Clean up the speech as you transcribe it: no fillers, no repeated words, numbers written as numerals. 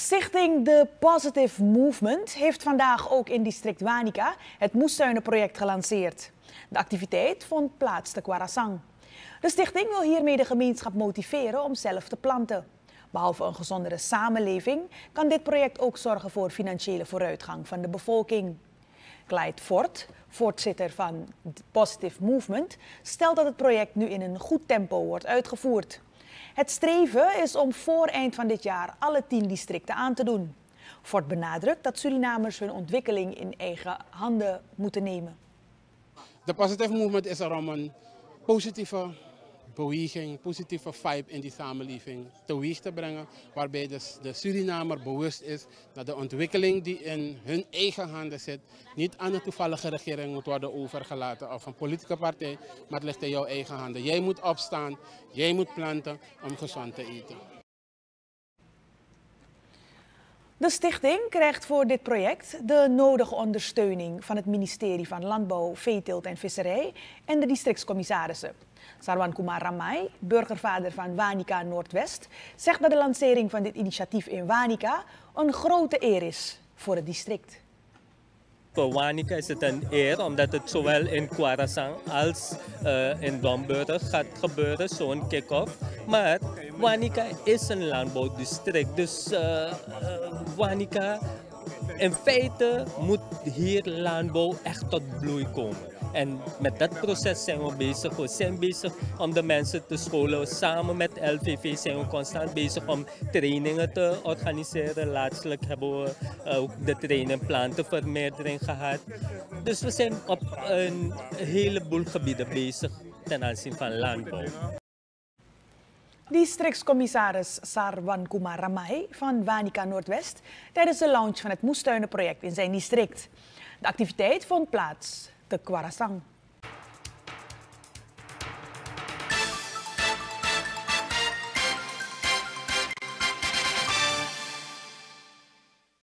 Stichting The Positive Movement heeft vandaag ook in district Wanica het moestuinenproject gelanceerd. De activiteit vond plaats te Curaçao. De stichting wil hiermee de gemeenschap motiveren om zelf te planten. Behalve een gezondere samenleving kan dit project ook zorgen voor financiële vooruitgang van de bevolking. Clyde Ford, voorzitter van The Positive Movement, stelt dat het project nu in een goed tempo wordt uitgevoerd. Het streven is om voor eind van dit jaar alle 10 districten aan te doen. Ford benadrukt dat Surinamers hun ontwikkeling in eigen handen moeten nemen. De Positive Movement is er om een positieve beweging, positieve vibe in die samenleving teweeg te brengen. Waarbij de Surinamer bewust is dat de ontwikkeling die in hun eigen handen zit niet aan een toevallige regering moet worden overgelaten of een politieke partij, maar het ligt in jouw eigen handen. Jij moet opstaan, jij moet planten om gezond te eten. De stichting krijgt voor dit project de nodige ondersteuning van het ministerie van Landbouw, Veeteelt en Visserij en de districtscommissarissen. Sarwan Kumar Ramai, burgervader van Wanica Noordwest, zegt dat de lancering van dit initiatief in Wanica een grote eer is voor het district. Voor Wanica is het een eer omdat het zowel in Curaçao als in Domburg gaat gebeuren, zo'n kick-off. Maar Wanica is een landbouwdistrict, dus Wanica, in feite moet hier landbouw echt tot bloei komen. En met dat proces zijn we bezig. We zijn bezig om de mensen te scholen. Samen met LVV zijn we constant bezig om trainingen te organiseren. Laatstelijk hebben we ook de training plantenvermeerdering gehad. Dus we zijn op een heleboel gebieden bezig ten aanzien van landbouw. Districtscommissaris Sarwan Kumar Ramai van Wanica Noordwest tijdens de launch van het moestuinenproject in zijn district. De activiteit vond plaats te Curaçao.